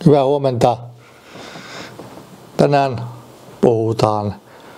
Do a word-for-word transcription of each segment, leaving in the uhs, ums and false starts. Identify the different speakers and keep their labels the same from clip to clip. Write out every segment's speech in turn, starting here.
Speaker 1: Hyvää huomenta. Tänään puhutaan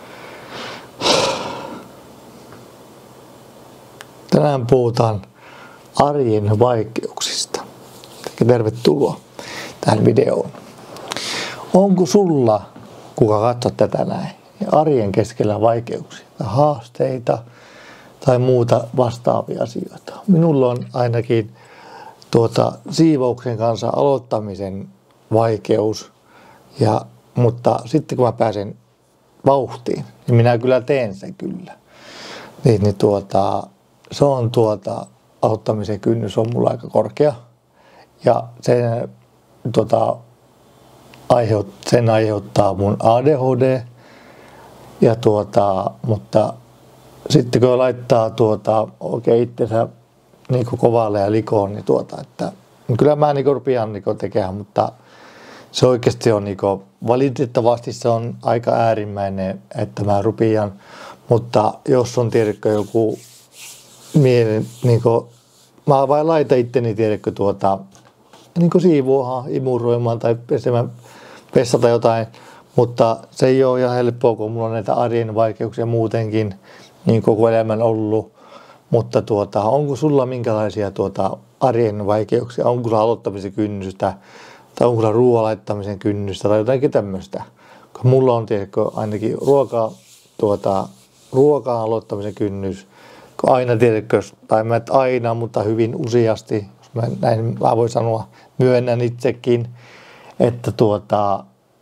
Speaker 1: Tänään puhutaan arjen vaikeuksista. Tervetuloa tähän videoon. Onko sulla, kuka katsot tätä näin, arjen keskellä vaikeuksia, haasteita tai muuta vastaavia asioita? Minulla on ainakin tuota, siivouksen kanssa aloittamisen vaikeus, ja, mutta sitten kun mä pääsen vauhtiin, niin minä kyllä teen sen kyllä. Niin, niin tuota, se on tuota, aloittamisen kynnys on mulla aika korkea, ja sen, tuota, aiheut, sen aiheuttaa mun A D H D, ja tuota, mutta sitten kun laittaa tuota, oikein itsensä niin kovalle ja likoon, niin tuota, että kyllä mä niin rupean niin tekemään, mutta se oikeasti on niin kuin, valitettavasti se on aika äärimmäinen, että mä rupean, mutta jos on tiedätkö joku mielen, niin kuin, mä vain laitan itteni tiedätkö tuota, niin kuin siivoamaan, imuroimaan tai pesemään vessa tai jotain, mutta se ei ole ihan helppoa, kun mulla on näitä arjen vaikeuksia muutenkin niin koko elämän ollut. Mutta tuota, onko sulla minkälaisia tuota, arjen vaikeuksia? Onko sulla aloittamisen kynnystä? Tai onko sulla ruoan laittamisen kynnystä? Tai jotakin tämmöistä? Mulla on tiedätkö, ainakin ruokaa, tuota, ruokaan aloittamisen kynnys. Aina tiedätkö, tai mä et aina, mutta hyvin useasti. Mä, näin mä voin sanoa, myönnän itsekin, että tuota,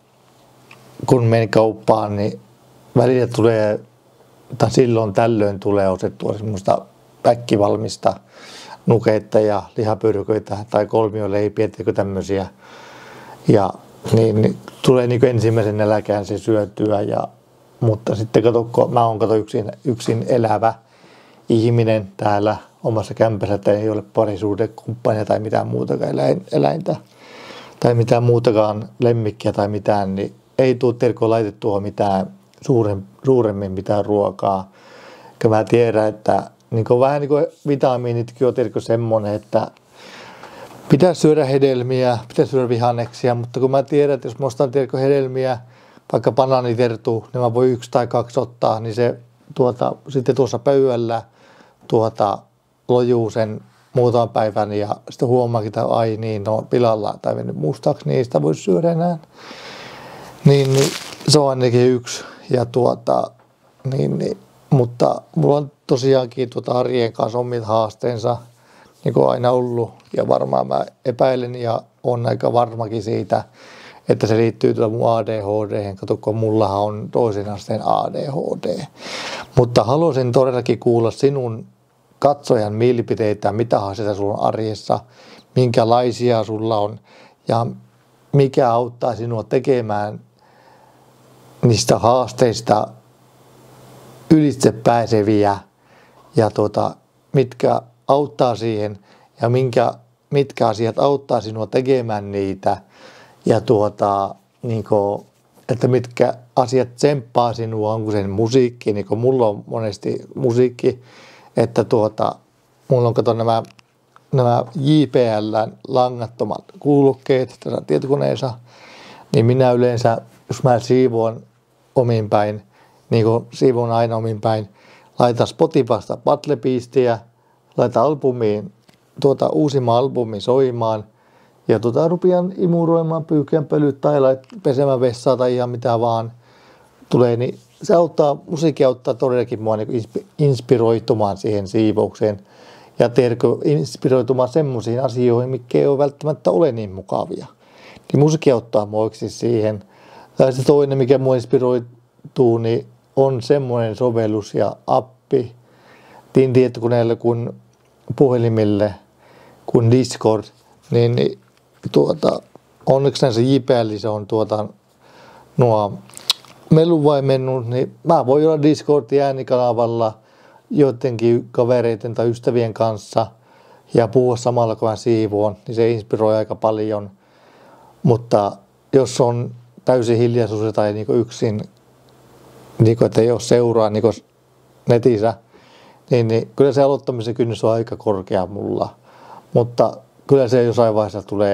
Speaker 1: kun menen kauppaan, niin välillä tulee, tai silloin tällöin tulee osettua semmoista väkkivalmista nukeita ja lihapyrköitä tai kolmioleipiä, tai tämmöisiä. Ja niin, niin tulee niin ensimmäisen nälkään se syötyä. Ja, mutta sitten kato, kun mä oon kato yksin, yksin elävä ihminen täällä omassa kämpässä, että ei ole parisuhdekumppania tai mitään muutakaan eläin, eläintä tai mitään muutakaan lemmikkiä tai mitään, niin ei tule terkoon laitettua mitään suurem, suuremmin mitään ruokaa. Ja mä tiedän, että niin vähän niin kuin vitamiinitkin on terko semmoinen, että pitäisi syödä hedelmiä, pitäisi syödä vihanneksia, mutta kun mä tiedän, että jos mä ostan terko hedelmiä, vaikka banaanitertu, niin mä voin yksi tai kaksi ottaa, niin se tuota, sitten tuossa pöydällä tuota, lojuu sen muutaman päivän ja sitten huomaakin, että ai niin, no pilalla tai mennyt mustaksi, niin ei sitä voi syödä enää. Niin, niin se on ainakin yksi. Ja tuota, niin, niin, mutta mulla on tosiaankin tuota arjen kanssa omit haasteensa, niin kuin aina ollut. Ja varmaan mä epäilen ja on aika varmakin siitä, että se liittyy tuota mun A D H D:hen. Kato, kun mullahan on toisen asteen A D H D. Mutta haluaisin todellakin kuulla sinun katsojan mielipiteitä, mitä haasteita sulla on arjessa, minkälaisia sulla on ja mikä auttaa sinua tekemään niistä haasteista ylitse pääseviä ja tuota, mitkä auttaa siihen ja minkä, mitkä asiat auttaa sinua tekemään niitä ja tuota, niin kuin, että mitkä asiat tsemppaa sinua, onko se musiikki, niin kuin mulla on monesti musiikki, että tuota, mulla on kato nämä, nämä J B L langattomat kuulokkeet tässä tietokoneessa, niin minä yleensä, jos mä siivoon omin päin, niin kuin siivoon aina omin päin, laitan Spotifysta Battle-biistiä, laitan albumiin, tuota uusimman albumin soimaan, ja tuota rupean imuroimaan pyyhkeän pölyt tai pesemään vessaa tai ihan mitä vaan tulee, niin se auttaa, musiikki auttaa todellakin mua niin inspiroitumaan siihen siivoukseen ja tiedätkö, inspiroitumaan semmoisiin asioihin, mitkä ei ole välttämättä ole niin mukavia. Niin musiikki auttaa mua siihen. Tai se toinen, mikä mua inspiroituu, niin on semmoinen sovellus ja appi niin tietokoneelle kuin puhelimille kuin Discord, niin, niin tuota, onneksi näissä J P L on tuota, nuo meluvaimennut, niin mä voin olla Discordin äänikanavalla joidenkin kavereiden tai ystävien kanssa ja puhua samalla kun mä siivoon, niin se inspiroi aika paljon. Mutta jos on täysin hiljaisuus tai niin yksin, niin kuin, että ei ole seuraa niin netissä, niin, niin kyllä se aloittamisen kynnys on aika korkea mulla. Mutta kyllä se jossain vaiheessa tulee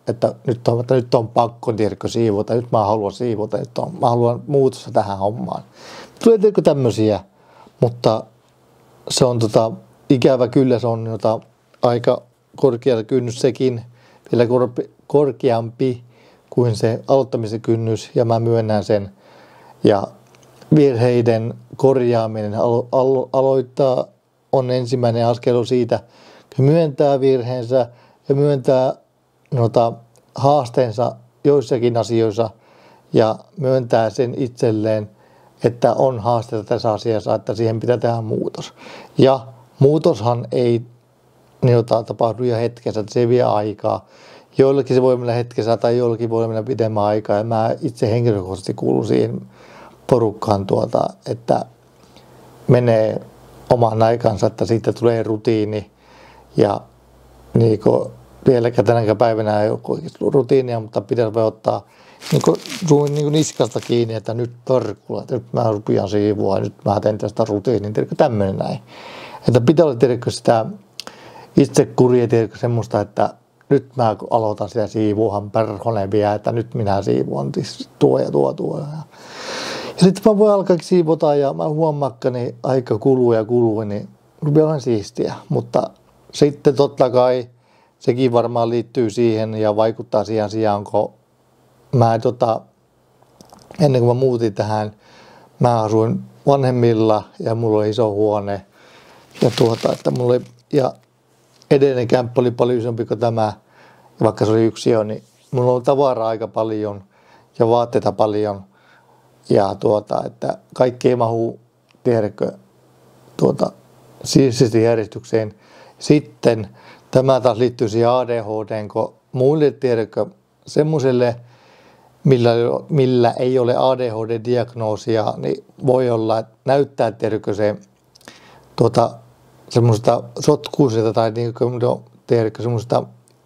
Speaker 1: että nyt on, että nyt on pakko tiedätkö siivota, nyt mä haluan siivota, nyt on, mä haluan muutosta tähän hommaan. Tulee tiedätkö tämmöisiä, mutta se on tota, ikävä kyllä, se on jota, aika korkea kynnys sekin, vielä korpi, korkeampi kuin se aloittamisen kynnys, ja mä myönnän sen. Ja virheiden korjaaminen alo, alo, aloittaa on ensimmäinen askel siitä, kun myöntää virheensä ja myöntää noita haasteensa joissakin asioissa ja myöntää sen itselleen, että on haasteita tässä asiassa, että siihen pitää tehdä muutos. Ja muutoshan ei jota, tapahdu jo hetkessä, että se vie aikaa. Joillakin se voi mennä hetkessä tai joillakin voi mennä pidemmän aikaa. Ja mä itse henkilökohtaisesti kuulun siihen porukkaan, tuota, että menee oman aikansa, että siitä tulee rutiini. Ja niin kuin vieläkään tänäkään päivänä ei ole rutiinia, mutta pitäisi ottaa niin kuin, niin kuin niskasta kiinni, että nyt torkulla, että nyt mä rupean siivua, nyt mä teen tästä rutiinin, tiedätkö, tämmöinen näin. Että pitää olla, tiedätkö, sitä itsekuria, tiedätkö, semmoista, että nyt mä aloitan sitä siivuuhan perhonen vielä, että nyt minä siivuan tuo ja tuo tuo. Ja, ja sitten mä voin alkaa siivota ja mä huomaan, niin aika kuluu ja kuluu, niin rupeaa olemaan siistiä. Mutta sitten totta kai sekin varmaan liittyy siihen ja vaikuttaa siihen asiaan, kun mä tota, ennen kuin mä muutin tähän, mä asuin vanhemmilla ja mulla oli iso huone. Ja tuota, että mulla oli, ja edellinen kämppä oli paljon isompi kuin tämä, ja vaikka se oli yksiö, niin mulla oli tavaraa aika paljon ja vaatteita paljon. Ja tuota, että kaikki ei mahu, tiedätkö, tuota, sisäisesti järjestykseen. Sitten tämä taas liittyy siihen A D H D:n, kun muille, tiedätkö, semmoiselle, millä, millä ei ole A D H D-diagnoosia, niin voi olla, että näyttää, tiedätkö, se tuota, semmoista sotkuisilta tai niin kuin, tiedätkö, semmoista,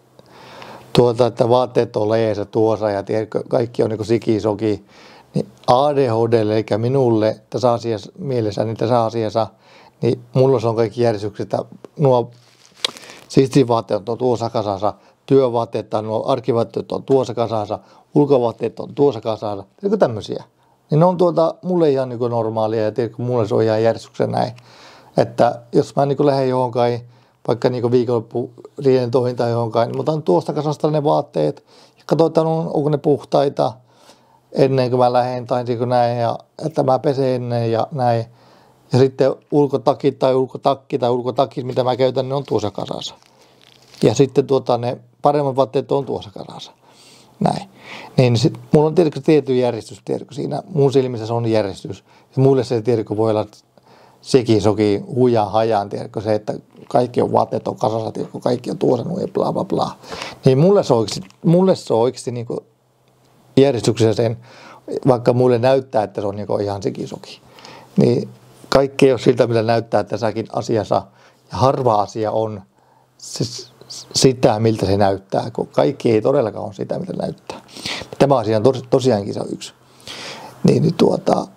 Speaker 1: tuota, että vaatteet on leessä tuossa ja tiedätkö, kaikki on niin kuin sikisoki. Niin A D H D:lle, eli minulle tässä asiassa, mielessä, niin tässä asiassa, niin mulla se on kaikki järjestykset, että nuo sistivaatteet on tuossa kasassa, työvaatteet tai nuo arkivaatteet on tuossa kasassa, ulkovaatteet on tuossa kasassa, tiedätkö tämmöisiä. Niin ne on tuota, mulle ihan niin kuin normaalia ja tiedätkö, mulle se on ihan järjestyksen näin. Että jos mä niin lähden johonkin, vaikka niin viikonloppulientoihin tai johonkin, niin mä otan tuosta kasasta ne vaatteet ja katsotaan, onko ne puhtaita ennen kuin mä lähden tai niin näin, ja että mä pesen ennen ja näin. Ja sitten ulkotakit tai ulkotakki tai ulkotakit, mitä mä käytän, ne on tuossa kasassa. Ja sitten tuota, ne paremmat vaatteet on tuossa kasassa. Näin. Niin sit, mulla on tietysti tietty järjestys, tiedätkö, siinä mun silmissä se on järjestys. Ja muille se tiedätkö, voi olla sekin soki hujan hajan, tiedätkö, se, että kaikki on vaatteet on kasassa, tiedätkö, kaikki on tuossa ja bla bla bla. Niin mulle se on oikeasti, mulle se on oikeasti niin kuin järjestyksessä sen, vaikka mulle näyttää, että se on niin kuin ihan sekin soki. Niin kaikki ei ole siltä, millä näyttää tässäkin asiassa. Ja harva asia on siis sitä, miltä se näyttää, kun kaikki ei todellakaan ole sitä, miltä näyttää. Tämä asia on tos, tosiaankin se on yksi. Niin, niin tuota,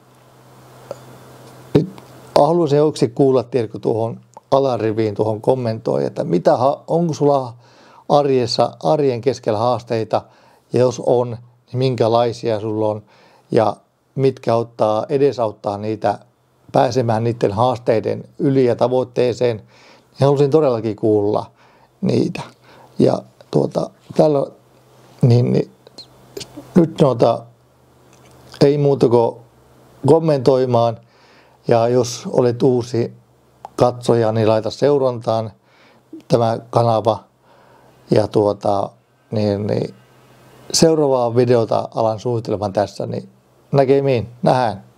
Speaker 1: nyt haluaisin oikeasti kuulla, tiedätkö, tuohon alariviin, tuohon kommentoi, että mitä, onko sulla arjessa, arjen keskellä haasteita, ja jos on, niin minkälaisia sulla on, ja mitkä auttaa, edesauttaa niitä pääsemään niiden haasteiden yli ja tavoitteeseen, niin haluaisin todellakin kuulla niitä. Ja tuota, tällä, niin, niin, nyt noita ei muuta kuin kommentoimaan, ja jos olet uusi katsoja, niin laita seurantaan tämä kanava, ja tuota, niin, niin, seuraavaa videota alan suunnittelemaan tässä, niin näkemiin, nähdään.